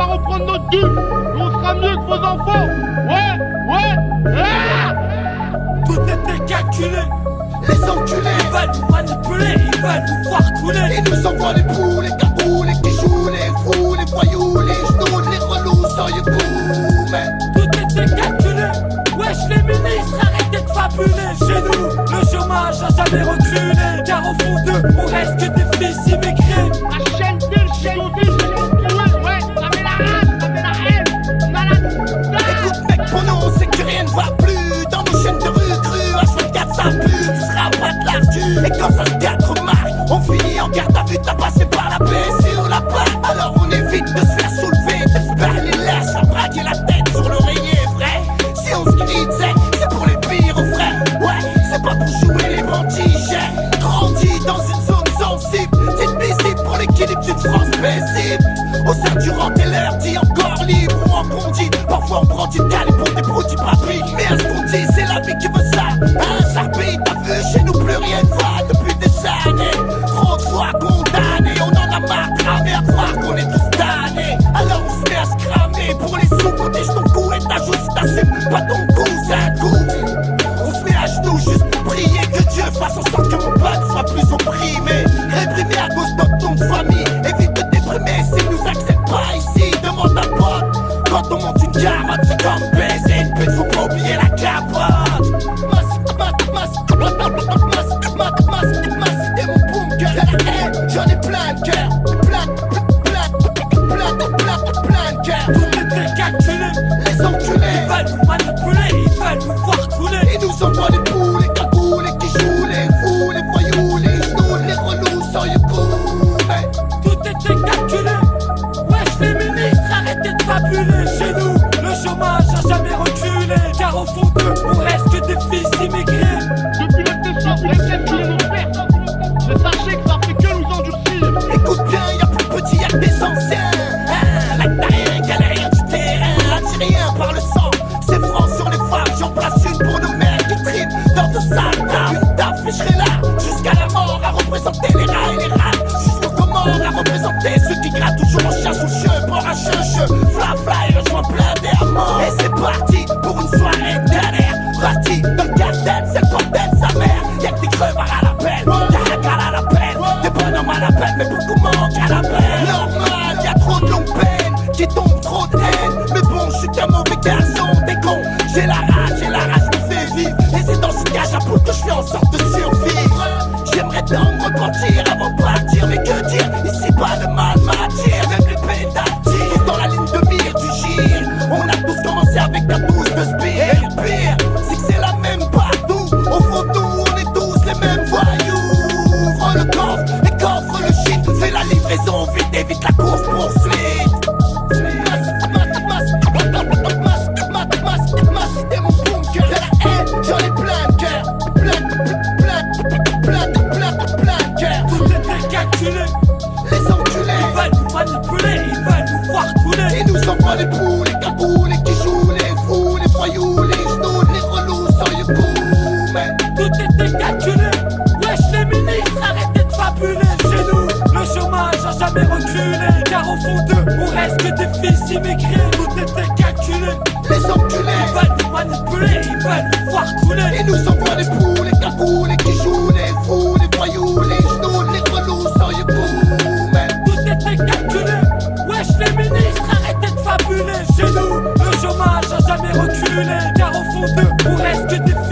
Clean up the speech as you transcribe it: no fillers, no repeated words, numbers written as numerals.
va reprendre notre dû. Et on sera mieux que vos enfants. Ouais. Ah, tout était calculé. Les enculés, Ils veulent nous manipuler, ils veulent nous voir couler. ils nous envoient les poules, les cagoules, les quichous, les fous, les voyous, les genoux, les relous, sans y coup. Mais Tout était calculé. Wesh les ministres, arrêtez de fabuler. Chez nous, le chômage a jamais reculé. Car au fond d'eux, on reste que des fils immigrés. la chaîne ouais, ça met la rage, ça met la haine. Malade. écoute mec, pour nous on sait que rien ne va plus. Dans nos chaînes de recrues, H24 ça pue. Tu seras pas de l'argent. Et quand ça se gâte, remarque, on finit en garde à vue. T'as passé par la BSI ou la PAC. Alors on évite de se faire soulever, de se faire les lèches, à braquer la tête sur l'oreiller, vrai. Si on se quitte, c'est pour les pires au frais. Ouais, c'est pas pour jouer les bandits. J'ai grandi dans une zone sensible. Petite visible pour l'équilibre d'une France paisible. Au sein du rang et l'air dit encore libre ou en condi. Parfois on prend du calibre pour des produits papiers. Mais à ce qu'on dit, c'est la vie qui veut ça. Un charpie, t'as vu, chez nous plus rien ne va depuis des années. Trop de fois condamnés, on en a marre de cramer à croire qu'on est tous damnés. Alors on se met à se cramer pour les sous, protège ton cou et t'ajoutes si t'assumes pas ton coup, c'est un coup. On se met à genoux juste pour prier que Dieu fasse en sorte que mon pote soit plus opprimé. Réprimé à cause de ton de famille, évite de déprimer s'ils nous acceptent pas ici, demande à pote. Quand on monte une carotte, c'est comme baiser une pute, faut pas oublier la capote. C'était mon bunker, de la haine, j'en ai plein de cœur. Plein de cœur. Tout était calculé. Les enculés, Ils veulent nous manipuler, ils veulent nous voir couler. ils nous envoient les poules, les cagoules, les quichous, les fous, les voyous, les genoux, les relous, sans y coup. Mais Tout était calculé. Wesh les ministres, arrêtez de fabuler. Chez nous, le chômage a jamais reculé. Car au fond d'eux, on reste que des fils immigrés. Depuis notre naissance, les chaînes qui nous perdent. Mais sachez que ça fait que nous endurcir. écoute bien, y'a plus de petits, y'a que des anciens. Ah, l'actarien, galérien du terrain, algérien par le sang. C'est franc sur les femmes, j'en place une pour nos mecs qui triment dans de sales tables. Une table, je serai là jusqu'à la mort à représenter les rats et les rats. Je suis recommande à représenter ceux qui grattent toujours en chien sous cheveux, pour un cheveu. Fla fla et rejoins plein d'air mort. Et c'est parti pour une soirée de galère. Parti dans le cartel, c'est le bordel sa mère. Y'a que des crevards à l'appel, y'a un gars à l'appel. Des bonhommes à l'appel, mais beaucoup manquent à l'appel. Normal, y'a trop de longues peines qui tombent trop de haine. Mais bon, je suis qu'un mauvais garçon, des cons. J'ai la rage me fait vivre. Et c'est dans ce cage à poule que je fais en sorte de survivre. J'aimerais tant me repentir avant de partir, mais que dire, ici pas le mal m'attire. Même les pétales tirent dans la ligne de mire du gire. On a tous commencé avec un douce de spire. Et le pire, c'est que c'est la même partout. Au fond de nous, on est tous les mêmes voyous. Ouvre le coffre et coffre le shit. Fais la livraison vite, évite la course poursuite. C'était mon bunker, de la haine, j'en ai plein de cœur. Plein de cœur. Tout était calculé. Les enculés, Ils veulent nous manipuler, ils veulent nous voir couler. ils nous envoient les poules, les cagoules, les quichous, les fous, les voyous, les genoux, les relous, sans y coup. Mais Tout était calculé. Wesh les ministres, arrêtez de fabuler. Chez nous, le chômage a jamais reculé. Car au fond d'eux, on reste que des fils immigrés. Tout était calculé. les enculés, Ils veulent nous manipuler, ils veulent nous voir couler. ils nous envoient les poules, les cagoules, les quichous, les fous, les voyous, les genoux, les relous, sans y coup. Mais Tout était calculé. Wesh les ministres, arrêtez de fabuler. Chez nous, le chômage a jamais reculé. Car au fond d'eux, on reste que des fils